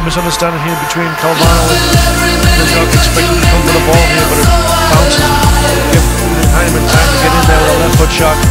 misunderstanding here between Calvano and Bishop, expecting to come for the ball here, but it bounces. Give Hyman time to get in there with a left foot shot.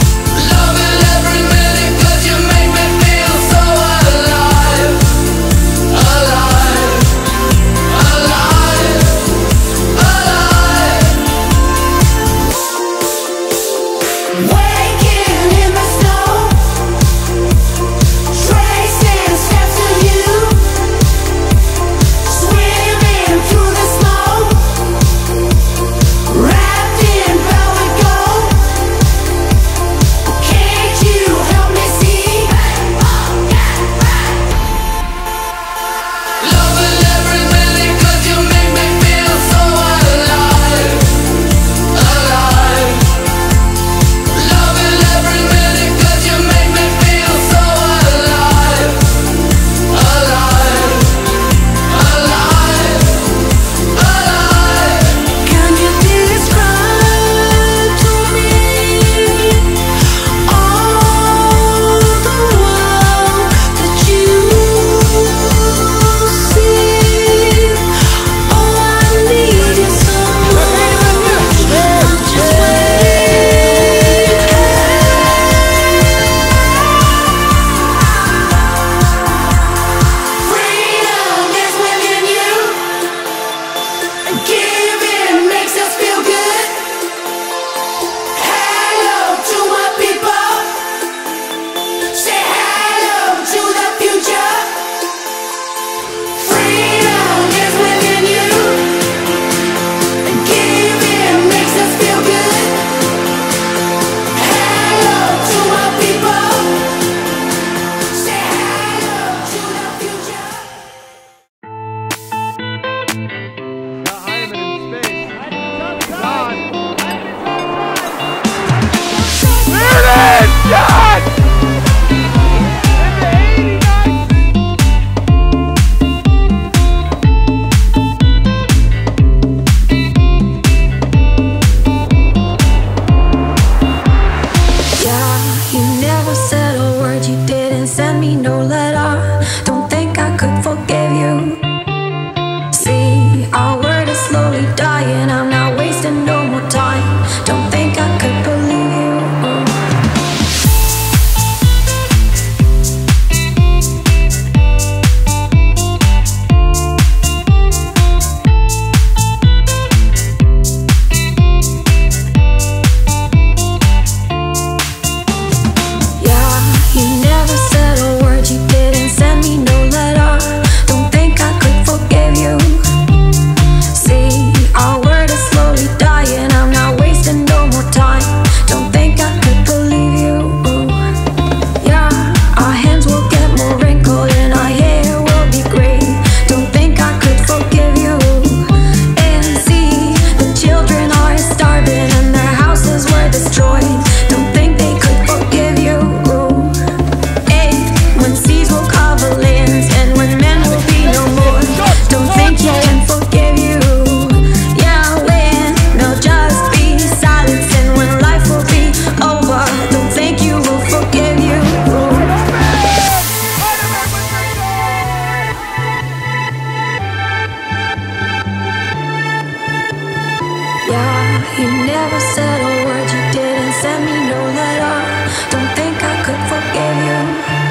You never said a word, you didn't send me no letter. Don't think I could forgive you.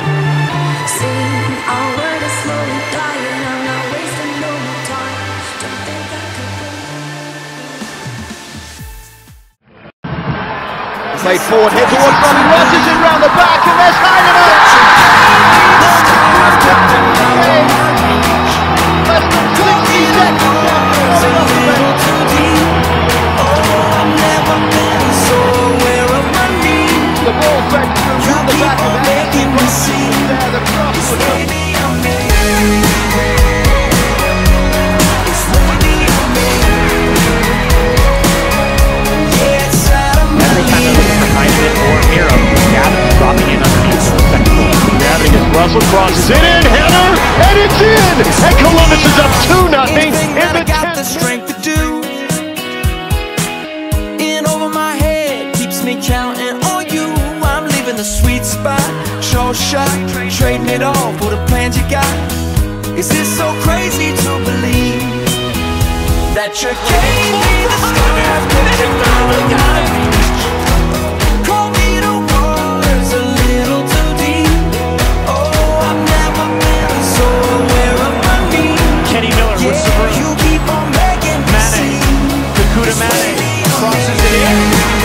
See, our word is slowly dying, I'm not wasting no more time. Don't think I could forgive you. Played forward, here towards Bobby Rogers, in round the back, and there's Heinemann! Less than 60 seconds. The ball fed through the back of the head. There, the cross was up. Every time I look behind it or near him, Gavin's dropping in underneath the second goal. Gavin as Russell crosses it in, header, and it's in! And Columbus is up 2-0 in the 10th. Counting on you, I'm leaving the sweet spot. Show shot, trading it all for the plans you got. Is this so crazy to believe that you gave me the stars, but you never got reach? Call me the waters a little too deep. Oh, I've never been so aware of my needs. Kenny Miller with some room. You keep on making me see. Kakuta Mane crosses it in.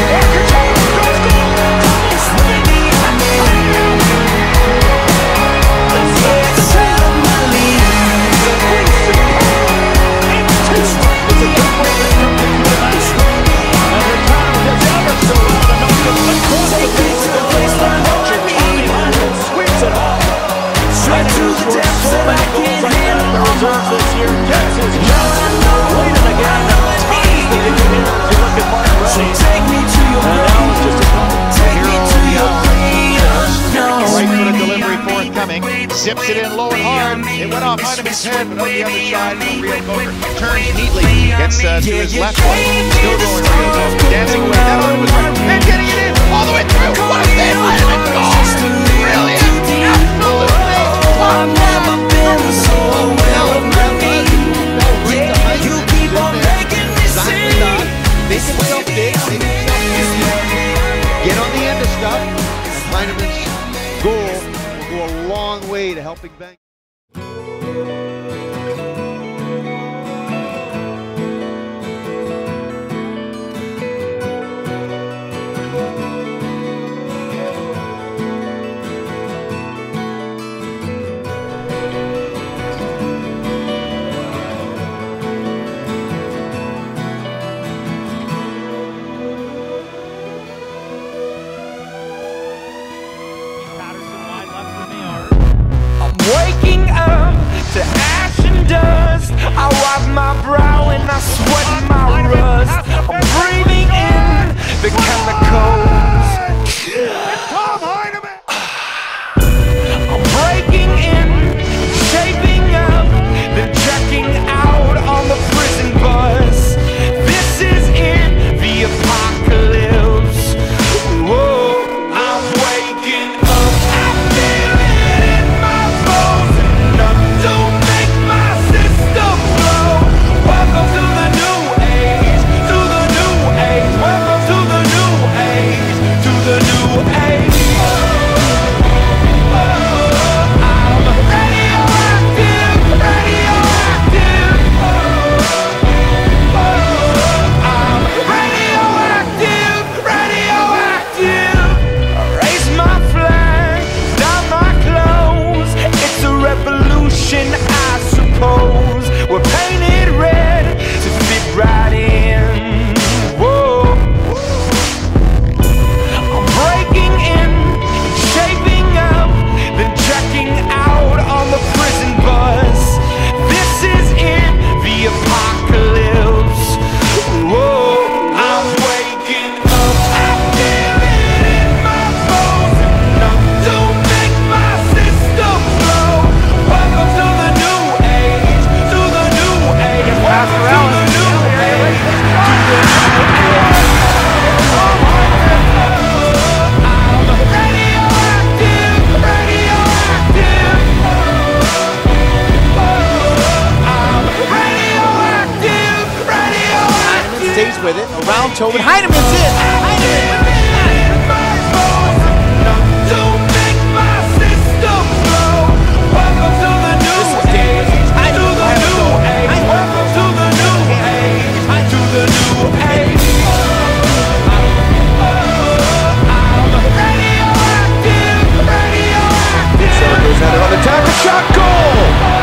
Zips it in low and hard. It went off Heineman's head, but on the other side from Rio Coker. Turns neatly, gets to his left foot. Still going Rio Coker. Dancing away. That arm was right. And getting it in all the way through. What a save! Heineman goal! Brilliant! Absolutely! I've never been so aware of my needs. You keep on making me see. Make himself big. Make himself big. Get on the end of stuff. And Heineman's goal go a long way to helping Vancouver. Waking up to ash and dust. I wipe my brow and I sweat my rust. I'm breathing in the chemicals. I'm breaking in, shaping up, then checking out on the prison bus. This is in the apocalypse. Whoa, I'm waking up. I feel it in my bones, enough to make my system blow. Welcome to the new age, to the new age. Welcome to the new age, to the new age. I'm radioactive, radioactive. I'm radioactive, radioactive. Raise my flag, down my clothes. It's a revolution, I suppose. We're painted red to fit right in. Whoa. I'm breaking in, shaping up, then checking out on the prison bus. This is in the apocalypse. Whoa, I'm waking up. I feel it in my bones, enough to make my system blow. Welcome to the new age, to the new age. Welcome to the new age, to the new age. I'm radioactive, radioactive. I'm radioactive, radioactive. Stays with it. Around Tobin. Heineman's in. Heineman. On the tackle, shot, goal!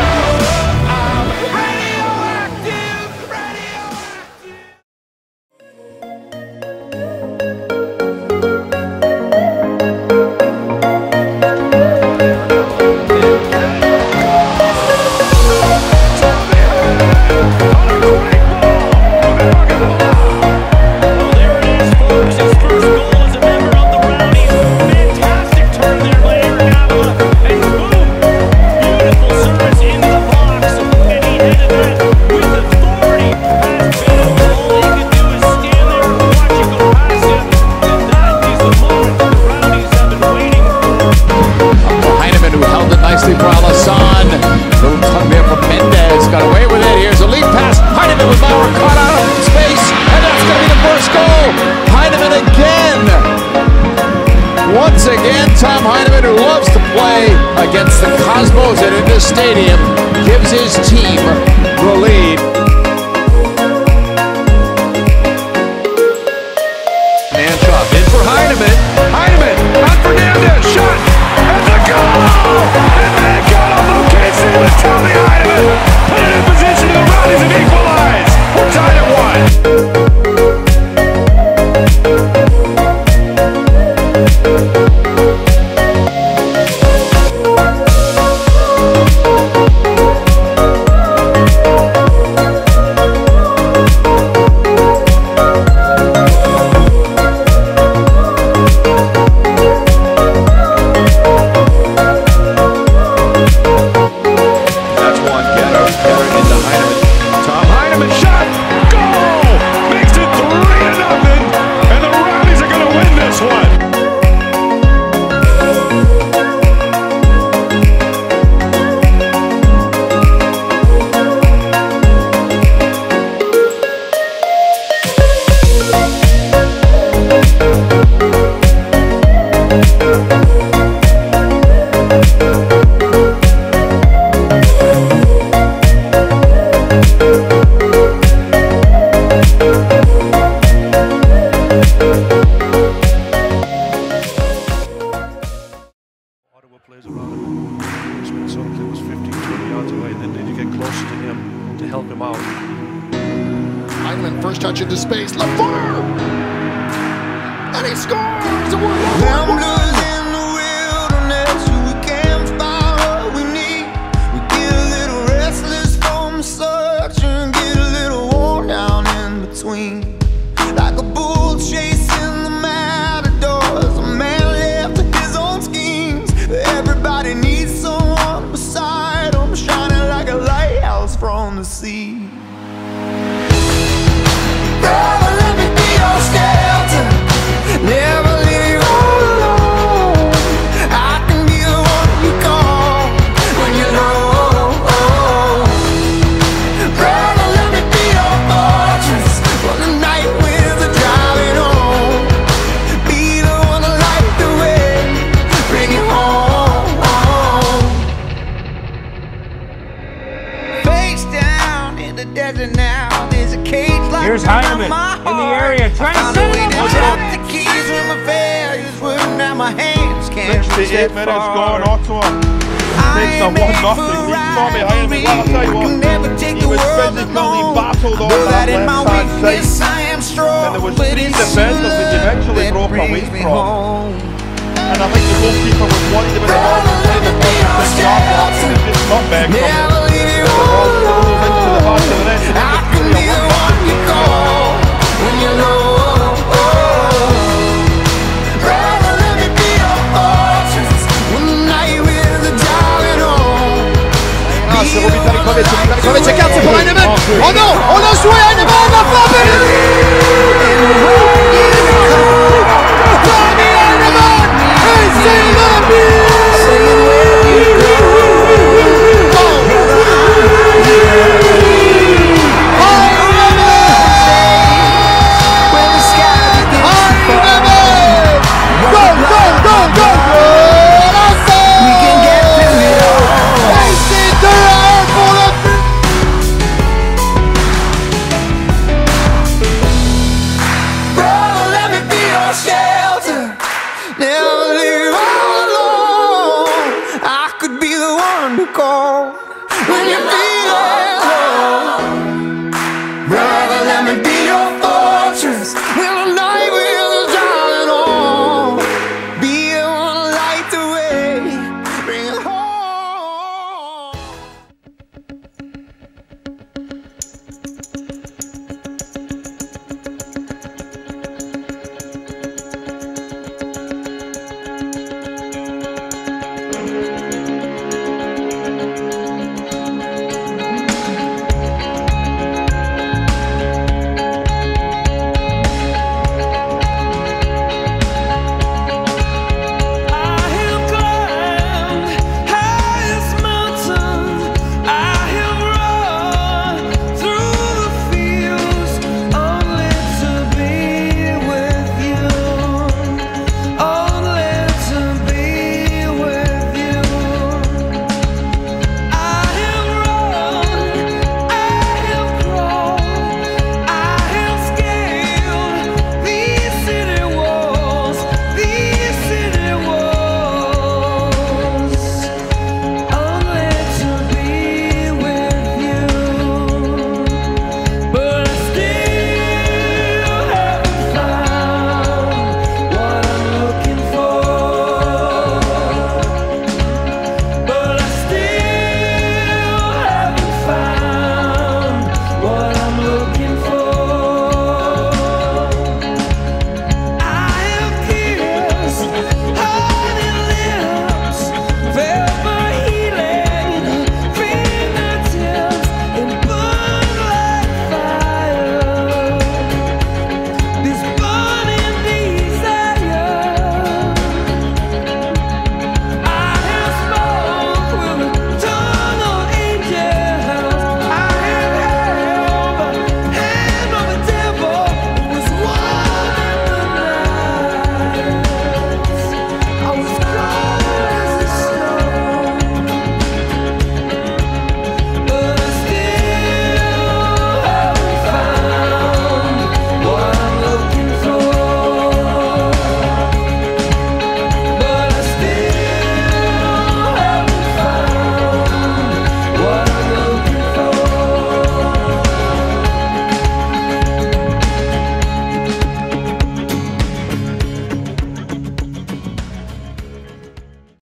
Once again, Tom Heineman, who loves to play against the Cosmos at Indus Stadium, gives his team the lead. Man shot in for Heineman. Heineman on Fernandez. Shot and the goal. And that goal on Luke Casey with Tommy Heineman. Put it in position to the Rowdies and equalize. We're tied at 1. Plays around him. Something was 15-20 yards away, and then did you get closer to him to help him out? Heineman first touch into space. LaFleur! And he scores! Gamblers in the wilderness, we can't find what we need. We get a little restless from the search and get a little worn down in between. Like a bull chasing the matadors, a man left to his own schemes. Everybody needs someone beside him, shining like a lighthouse from the sea. Brother, let me be your shelter, never leave you all alone. I can be the one you call when you're low. Brother, let me be your fortress for the night winds are driving home. Be the one to light the way, bring you home. Face down in the desert now, there's a cage like Here's Heineman in the area trying to set it up. The keys when my failures wouldn't have my hands can't 68 minutes gone, Ottawa takes a 1-0 lead. Tommy Heineman, well, I'll tell you what, he was physically battled on that left-hand side, and there was 3 defenders that eventually broke away from. And I think the goalkeeper was worried about the ball and playing the ball to the yard box, and it just got back from it. The ball rolls into the back of the net, and it was really a 1-0 you call when you're low. Brother, let me be your fortress when the night winds are driving home. C'est Robbie Talikovic, c'est carte pour Heineman. Oh non, on a joué Heineman, on a frappé. Tommy Heineman, et c'est le but. Shelter, never leave.